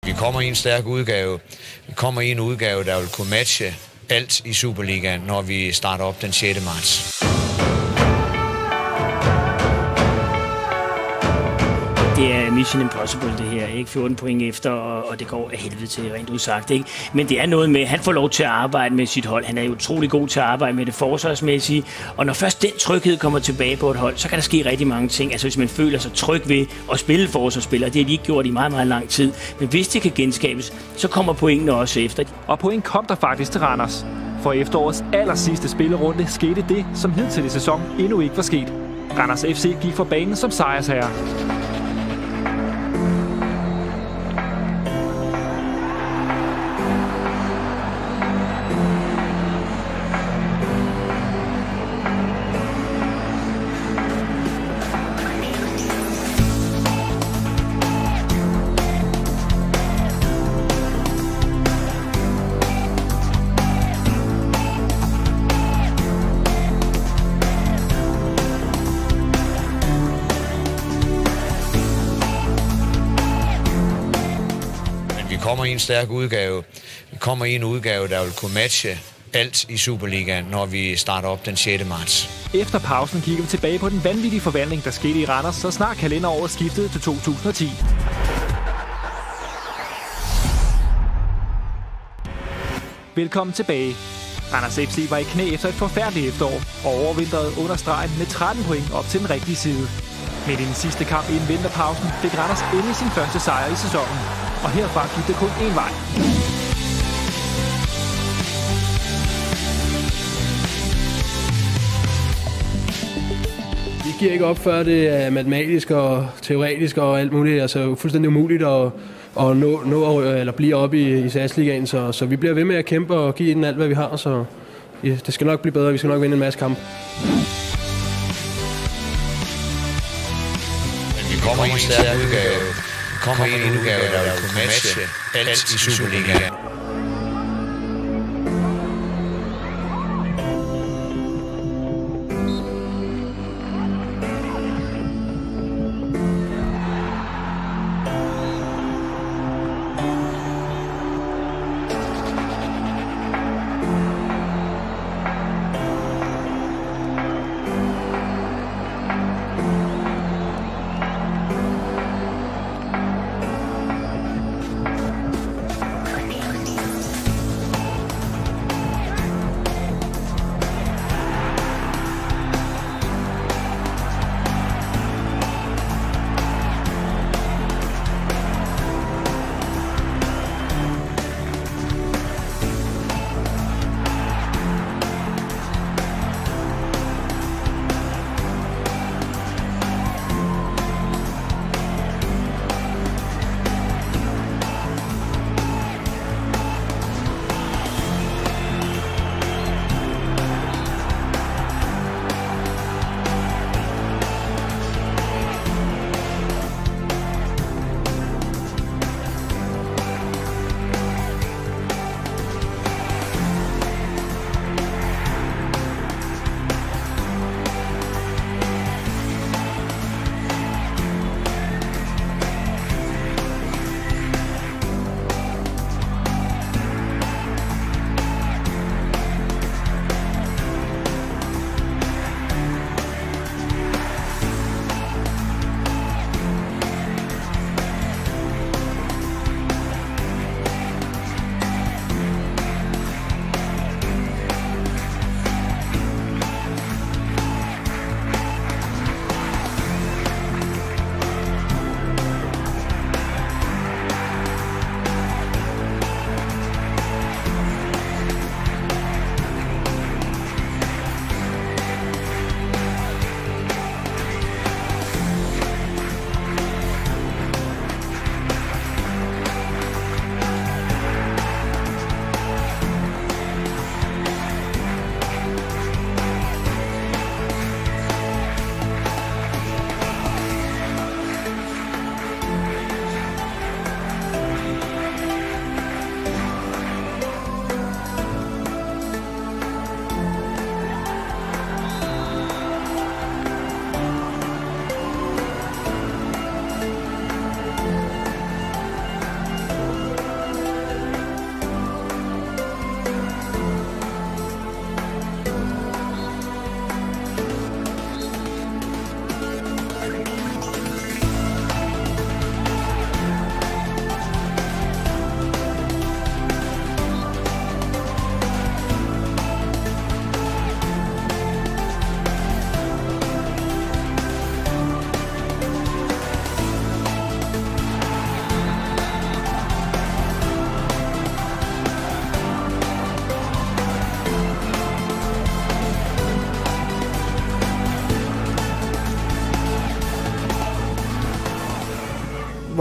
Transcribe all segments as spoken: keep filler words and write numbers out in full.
Vi kommer i en stærk udgave. Vi kommer i en udgave, der vil kunne matche alt i Superligaen, når vi starter op den sjette marts. Det er Mission Impossible, det her, ikke? fjorten point efter, og, og det går af helvede til, rent udsagt, ikke? Men det er noget med, han får lov til at arbejde med sit hold. Han er jo utrolig god til at arbejde med det forsvarsmæssige, og når først den tryghed kommer tilbage på et hold, så kan der ske rigtig mange ting. Altså hvis man føler sig tryg ved at spille forsvarsspillere, det har de ikke gjort i meget, meget lang tid. Men hvis det kan genskabes, så kommer pointene også efter. Og point kom der faktisk til Randers. For efterårets aller sidste spillerunde skete det, som hidtil i sæsonen endnu ikke var sket. Randers F C gik for banen som sejrsherre. Vi kommer i en stærk udgave. Vi kommer i en udgave, der vil kunne matche alt i Superligaen, når vi starter op den sjette marts. Efter pausen kigger vi tilbage på den vanvittige forvandling, der skete i Randers, så snart kalenderåret skiftede til to tusind og ti. Velkommen tilbage. Randers F C var i knæ efter et forfærdeligt efterår og overvintrede under stregen med tretten point op til den rigtige side. Men i den sidste kamp inden vinterpausen fik Randers endelig sin første sejr i sæsonen. Og herfra gik det kun én vej. Vi giver ikke op, før det er matematisk og teoretisk og alt muligt. Altså fuldstændig umuligt at, at nå, nå eller blive oppe i, i S A S-ligaen. Så, så vi bliver ved med at kæmpe og give den alt, hvad vi har. Så ja, det skal nok blive bedre. Vi skal nok vinde en masse kampe. Vi kommer i en stærk udgave. Vi kommer i en udgave, der vil kunne matche alt i Superligaen.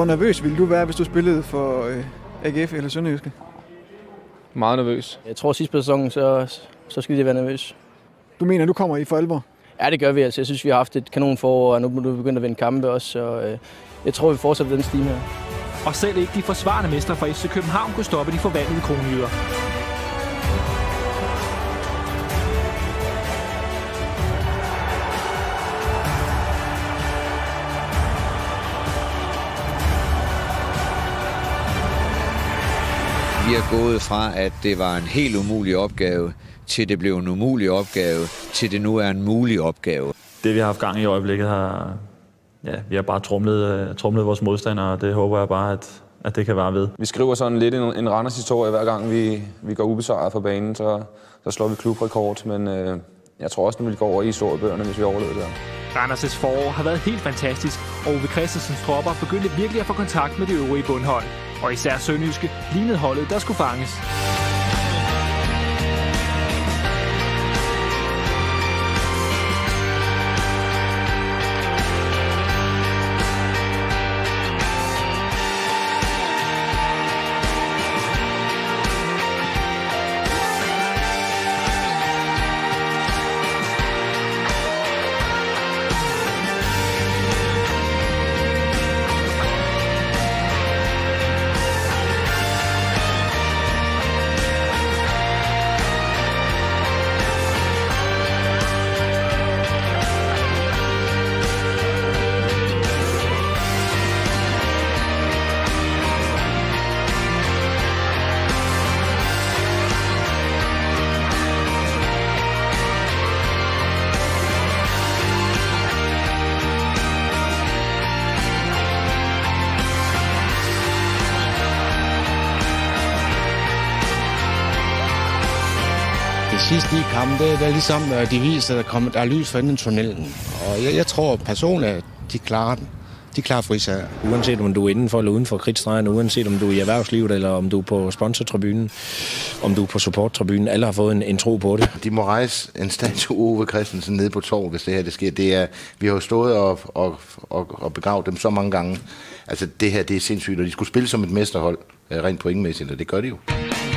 nervøs ville du være, hvis du spillede for øh, A G F eller Sønderjyske? Meget nervøs. Jeg tror, sidst på sæsonen, så, så skal de være nervøs. Du mener, du kommer i for alvor? Ja, det gør vi. Altså, jeg synes, vi har haft et kanon forår, og nu er vi begyndt at vinde kampe også. Så øh, jeg tror, vi fortsætter den stime her. Og selv ikke de forsvarende mestre fra F C København kunne stoppe de forvandlede kronjyder. Vi er gået fra, at det var en helt umulig opgave, til det blev en umulig opgave, til det nu er en mulig opgave. Det, vi har haft gang i øjeblikket, har, ja, vi har bare trumlet, trumlet vores modstandere, og det håber jeg bare, at, at det kan være ved. Vi skriver sådan lidt en, en Randers historie, hver gang vi, vi går ubesejret fra banen, så, så slår vi klubrekord, men øh, jeg tror også, at vi går over i historiebøgerne, hvis vi overlever det her. Randers' forår har været helt fantastisk, og Ove Christensens tropper begyndte virkelig at få kontakt med de øvrige bundhold. Og især Sønderjyske lignede holdet, der skulle fanges. De sidste ni kampe, det er ligesom, de viser, at der, kommer, der er lys for enden tunnelen. Og jeg, jeg tror personligt, at de klarer den. De klarer frisager. Uanset om du er indenfor eller uden for kridtstregen, uanset om du er i erhvervslivet, eller om du er på sponsortribunen, om du er på supporttribunen, alle har fået en, en tro på det. De må rejse en statue Ove Christensen ned på torv, hvis det her det sker. Det er, vi har jo stået og, og, og, og begravet dem så mange gange. Altså det her, det er sindssygt, og de skulle spille som et mesterhold, rent pointmæssigt, og det gør de jo.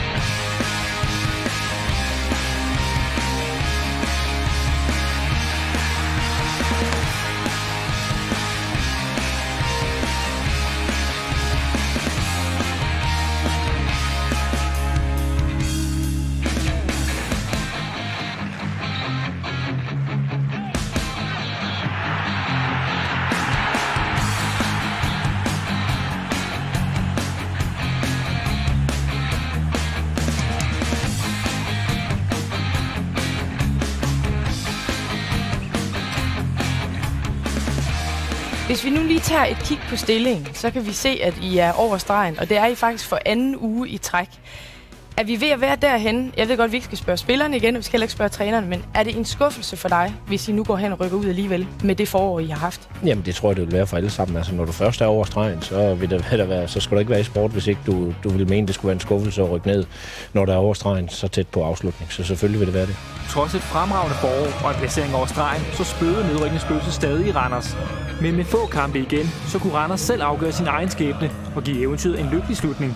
Hvis vi nu lige tager et kig på stillingen, så kan vi se, at I er over stregen, og det er I faktisk for anden uge i træk. Er vi ved at være derhen? Jeg ved godt, at vi ikke skal spørge spillerne igen, og vi skal heller ikke spørge trænerne, men er det en skuffelse for dig, hvis I nu går hen og rykker ud alligevel med det forår, I har haft? Jamen, det tror jeg, det vil være for alle sammen. Altså, når du først er over stregen, så vil det, vil det være, så skal du ikke være i sport, hvis ikke du, du vil mene, det skulle være en skuffelse at rykke ned, når der er over stregen, så tæt på afslutning. Så selvfølgelig vil det være det. Trods et fremragende forår og en placering over stregen, så spøgede nedrykningsspøgelset stadig i Randers. Men med få kampe igen, så kunne Randers selv afgøre sin egen skæbne og give eventyret en lykkelig slutning.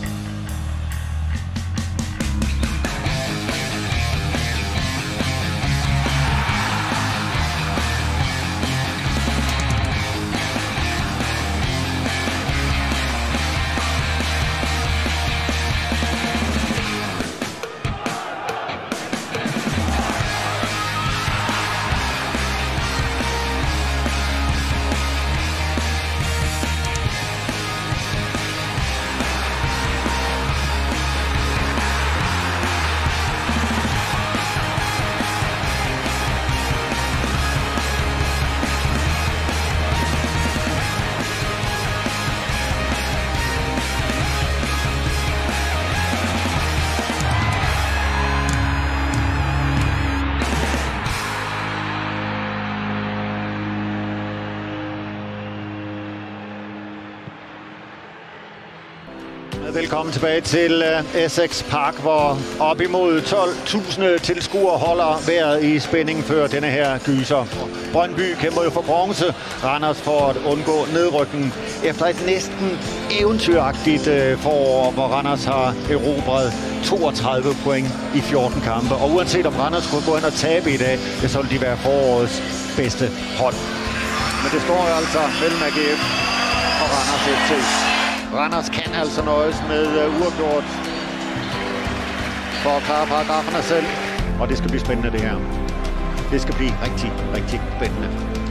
Velkommen tilbage til Essex Park, hvor op imod tolv tusind tilskuere holder vejret i spænding før denne her gyser. Brøndby kæmper jo for bronze. Randers for at undgå nedrykning efter et næsten eventyragtigt forår, hvor Randers har erobret toogtredive point i fjorten kampe. Og uanset om Randers skulle gå ind og tabe i dag, så vil de være forårets bedste hold. Men det står jo altså mellem A G F og Randers F C. Randers kan altså nøjes med uh, uafgjort for at klare paragraferne selv. Og det skal blive spændende, det her. Det skal blive rigtig, rigtig spændende.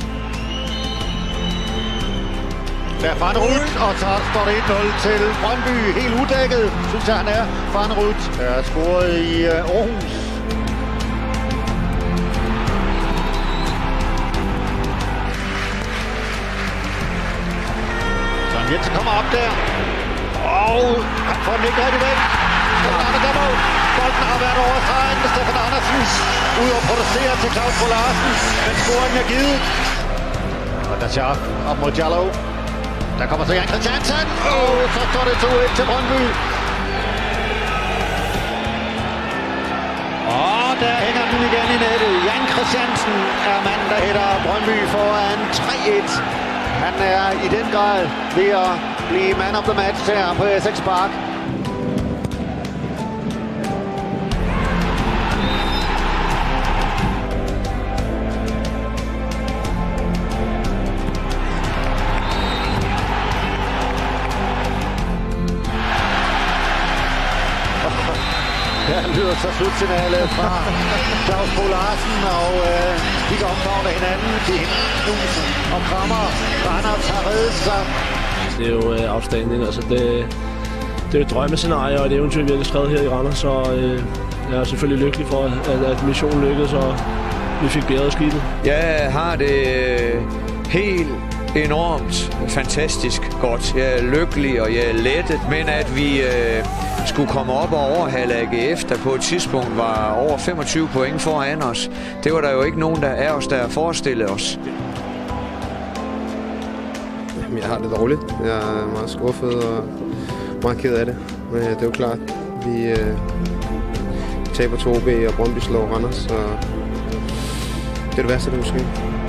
Der er Farnerud, og så står det et nul til Brøndby. Helt udækket, synes jeg han er. Farnerud er scoret i uh, Aarhus. Jensen kommer op der, og han får den ikke rigtig væk. Stefan Andersen, bolden har været over stregen. Stefan Andersen ud og producerer til Claus Bo Larsen, men scoringen er givet. Og der er op mod Jallow. Der kommer så Jan Christiansen, og så står det to et til Brøndby. Og der hænger den igen i nettet. Jan Christiansen er manden, der hætter Brøndby foran tre et. Han er i den grad ved at blive man of the match her på Essex Park. Her lyder så slutsignalet fra Claus Bo Larsen, og øh, de går omfavner hinanden. De knuser og krammer. Randers har reddet sig. Det er jo øh, outstanding. Altså, det, det er et drømmescenarie, og det eventyr, vi har skrevet her i Randers. Så øh, jeg er selvfølgelig lykkelig for, at, at missionen lykkedes, og vi fik bjerget skibet. Jeg har det helt enormt fantastisk godt. Jeg er lykkelig, og jeg er lettet, men at vi øh, skulle komme op og overhale A G F, der på et tidspunkt var over femogtyve point foran os. Det var der jo ikke nogen der af os, der forestillede os. Jeg har det dårligt. Jeg er meget skuffet og meget ked af det. Men det er jo klart, vi øh, taber to O B, og Brøndby slår Randers, så det er det værste, det måske.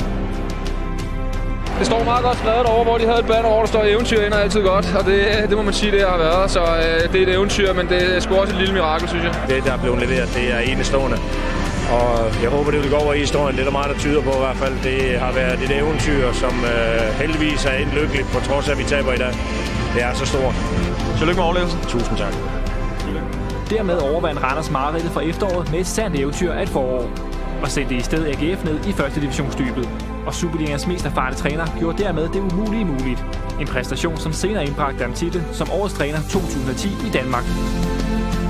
Det står meget godt skrevet over, hvor de havde et banner over, der står eventyr ind og altid godt, og det, det må man sige, det har været. Så øh, det er et eventyr, men det er sgu også et lille mirakel, synes jeg. Det, der er blevet leveret, det er enestående. Og jeg håber, det vil gå over i historien. Det er der meget, der tyder på i hvert fald. Det har været et eventyr, som øh, heldigvis er endt lykkeligt, på trods af, at vi taber i dag. Det er så stort. Tillykke med overlevelsen. Tusind tak. Dermed overvandt Randers mareridtet fra efteråret med et sandt eventyr af et forår, og sendte i stedet A G F ned i første divisionsdybet. Og Superligaens mest erfarne træner gjorde dermed det umulige muligt. En præstation, som senere indbragte dem titel som årets træner to tusind og ti i Danmark.